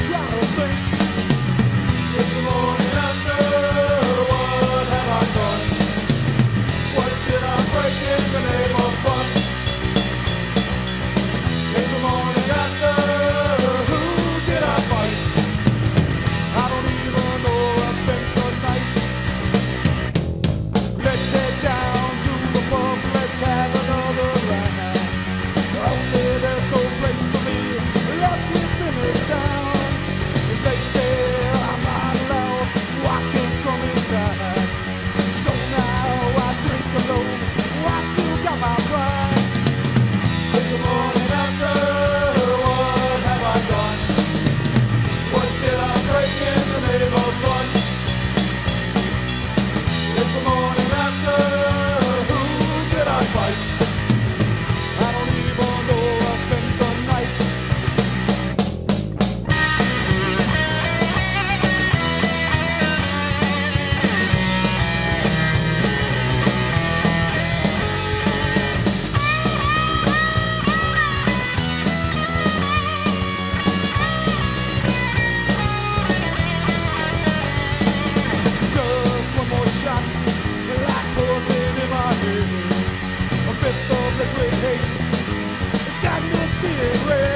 try to think. It's the morning after. What have I done? What did I break in the name of fun? It's the morning after. Who did I fight? I don't even know. I spent the night. Let's head down to the pub. Let's have another round. Only there's no place for me locked within this town. They say I'm not allowed. I can't come inside. So now I drink alone. I still got my pride. It's the morning after. What have I done? What did I break in the name of fun? It's the morning after. Who did I fight? I don't even know. I spent the night. Just one more shot, like poison in my head. A fifth of liquid hate, it's got me seeing red.